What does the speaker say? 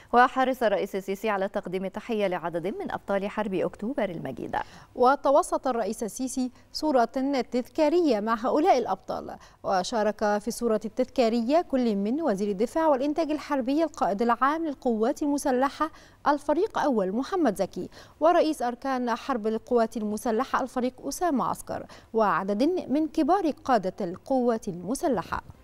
وحرص الرئيس السيسي على تقديم تحية لعدد من أبطال حرب أكتوبر المجيدة. وتوسط الرئيس السيسي صورة تذكارية مع هؤلاء الأبطال، وشارك في الصورة التذكارية كل من وزير الدفاع والإنتاج الحربي القائد العام للقوات المسلحة الفريق أول محمد زكي، ورئيس أركان حرب القوات المسلحة الفريق أسامة عسكر، وعدد من كبار قادة القوات المسلحة.